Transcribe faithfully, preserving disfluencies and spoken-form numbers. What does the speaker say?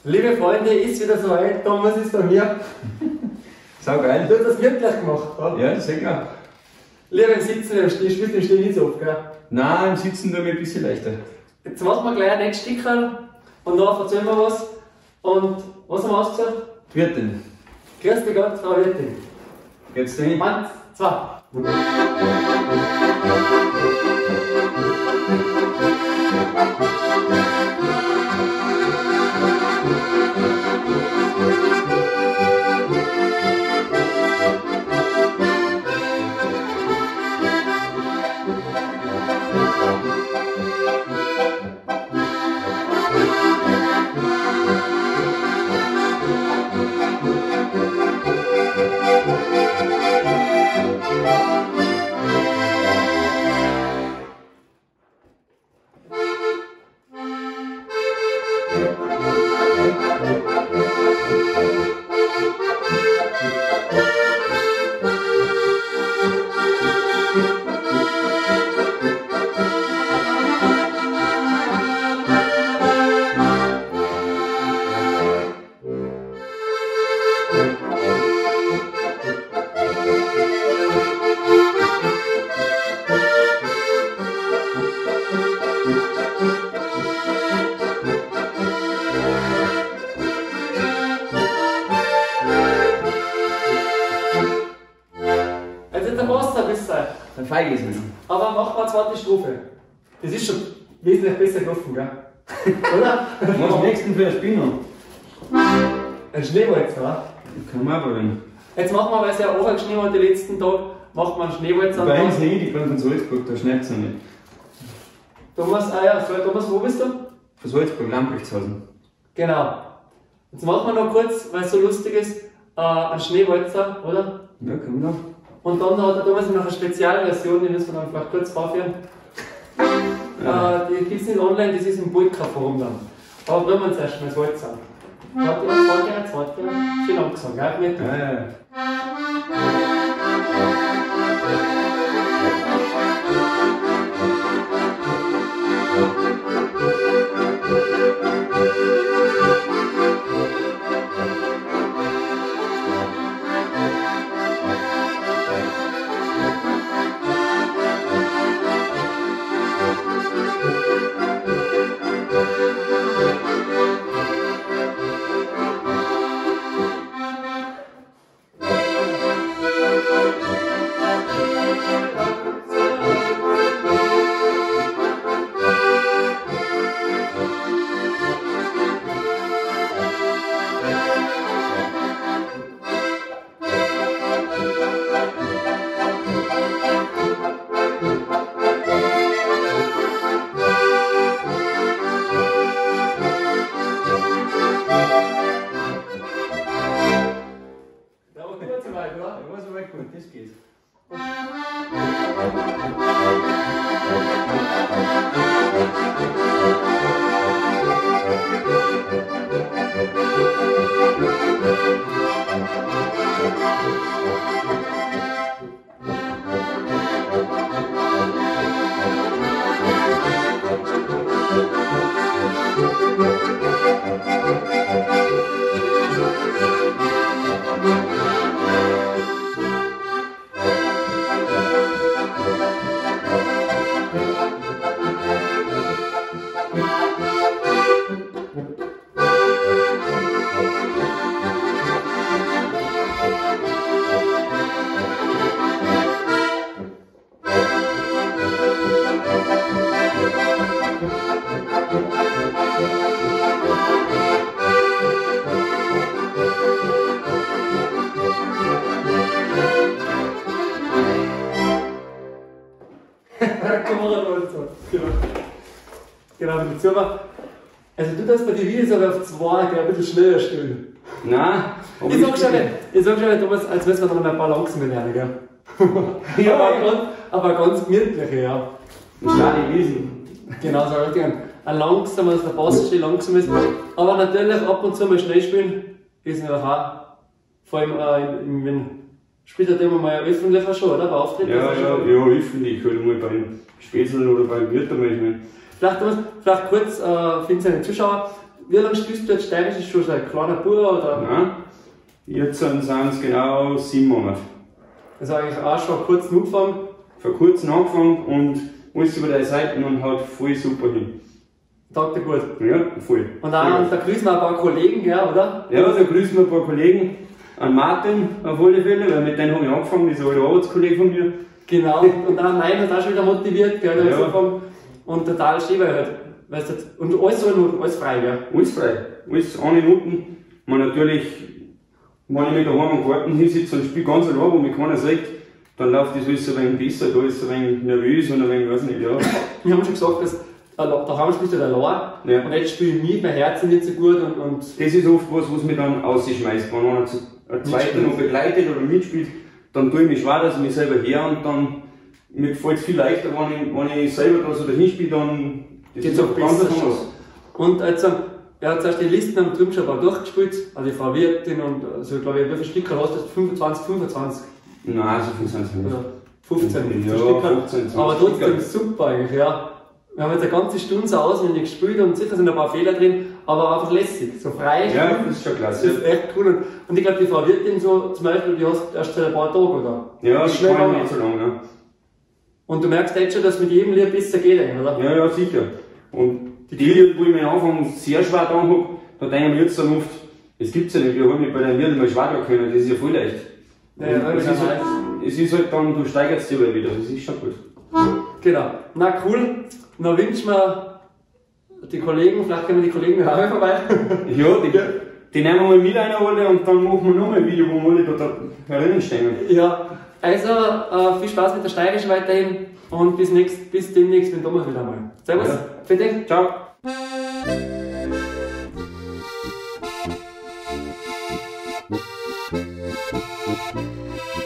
Liebe Freunde, ist wieder soweit. Thomas ist bei mir. Sau geil. Du hast das wirklich gemacht, oder? Ja, sehr klar. Lieber im Sitzen, im Stehen, spielst du im Stehen nicht so oft, gell? Nein, im Sitzen tut mir ein bisschen leichter. Jetzt machen wir gleich ein nächstes Stickerl und dann erzählen wir was. Und was haben wir ausgesagt? Wirtin. Grüß dich Gott, Frau Wirtin. Jetzt hin. Eins, zwei. Dann feige ich es mir. Aber machen wir eine zweite Strophe. Das ist schon wesentlich besser gelaufen, gell? Oder? Was am nächsten für ein Spinner? Ein Schneewalzer, oder? Kann man auch probieren. Jetzt machen wir, weil es ja auch ein Schnee war die letzten Tage, machen wir einen Schneewalzer. Bei uns nicht, ich bin von Salzburg, da schneit es noch nicht. Thomas, ah ja, so, Thomas, wo bist du? Von Salzburg, Lamprechtshausen. Genau. Jetzt machen wir noch kurz, weil es so lustig ist, äh, einen Schneewalzer, oder? Ja, können wir noch. Und dann hat der Thomas noch eine Spezialversion, die müssen wir dann vielleicht kurz vorführen. Ja. Äh, die gibt es nicht online, das ist im Polka-Forum dann. Aber probieren wir uns erst mal das Walzer an. Warte, warte, warte, warte. Schön langsam, gell? Mit. Ja, ja. Das geht. Genau, die Zimmer. Also du darfst bei den Videos aber auf zwei, gell, ein bisschen schneller stellen. Nein, aber ich sag schon nicht, ich sag schon nicht, Thomas, als müssen wir dann noch ein paar langsame lernen, gell? Ja, aber, ganz, aber ganz gemütliche, ja. ein kleines Wesen. Genau, so richtig ein, ein langsames, der Bass schön langsam ist. Aber natürlich ab und zu mal schnell spielen, ist natürlich auch, vor allem äh, in, in, spielt das immer mal öffentlich auch schon, oder? Bei Auftritten? Ja, ja, ja, öffentlich, halt mal beim Spätzeln oder beim Wirt einmal. Vielleicht, vielleicht kurz äh, für seine Zuschauer, wie lange spielst du jetzt Steirisch? Ist schon so ein kleiner Bub oder? Nein, jetzt sind es genau sieben Monate. Also eigentlich auch schon kurz angefangen? Vor kurzem angefangen und alles über die Seiten und haut voll super hin. Taugt dir gut? Ja, voll. Und auch, und da grüßen wir ein paar Kollegen, ja, oder? Ja, da grüßen wir ein paar Kollegen. An Martin auf alle Fälle, weil mit denen habe ich angefangen, das ist ein alter Arbeitskollege von mir. Genau, und auch Nein hat auch schon wieder motiviert, gell, ja. angefangen. Und total schön, weil halt, weißt du, und alles so, alles frei, gell? Alles frei, alles eine Minuten. Man natürlich, wenn ich mich daheim am Garten hinsitze und spiele ganz allein, wo mich keiner sieht, dann läuft das alles ein wenig besser, da ist es ein wenig nervös und ein wenig, weiß nicht, ja. Wir haben schon gesagt, dass daheim spielst du allein, ja. Und jetzt spiele ich mit, mein Herz ist nicht so gut und, und. Das ist oft was, was mich dann rausschmeißt, wenn einer ein Zweiter noch begleitet oder mitspielt, dann tue ich mich schwer, dass ich mich selber her und dann, mir gefällt es viel leichter, wenn ich, wenn ich selber da so dahin spiele, dann das ist auch ganz anders. Und also, er hat zuerst die Listen am drüben schon mal durchgespielt, also die Frau Wirtin und also, glaube ich, wie viele Stücke hast du? fünfundzwanzig, fünfundzwanzig? Nein, so viel sind es nicht. Oder fünfzehn, ja, Stücke. fünfzehn, aber trotzdem super eigentlich, ja. Wir haben jetzt eine ganze Stunde so auswendig gespielt und sicher sind ein paar Fehler drin, aber einfach lässig, so frei. Ja, das ist schon klasse. Das ist echt cool. Und, und ich glaube, die Frau Wirtin so, zum Beispiel, die hast erst seit ein paar Tagen, oder? Ja, das ist schnell nicht so lange, ja. Und du merkst jetzt schon, dass mit jedem Lied besser geht, oder? Ja, ja, sicher. Und die Lieder, wo ich mich am Anfang sehr schwer getan habe, da denke ich mir jetzt dann oft, das gibt's ja nicht, wir haben mich bei den Liedern mal schwer tun können, das ist ja voll leicht. Ja, ja, es, ist halt, es ist halt dann, du steigerst dich aber wieder, das ist schon gut. Genau. Na cool. Dann wünschen wir die Kollegen, vielleicht können wir die Kollegen noch einmal vorbei. Ja, die, die nehmen wir mal mit einer alle und dann machen wir nochmal ein Video, wo wir alle da herinnen stehen. Ja, also äh, viel Spaß mit der Steirischen weiterhin und bis, nächst, bis demnächst mit Thomas wieder mal. Servus, ja. Bitte. Ciao. Thank you.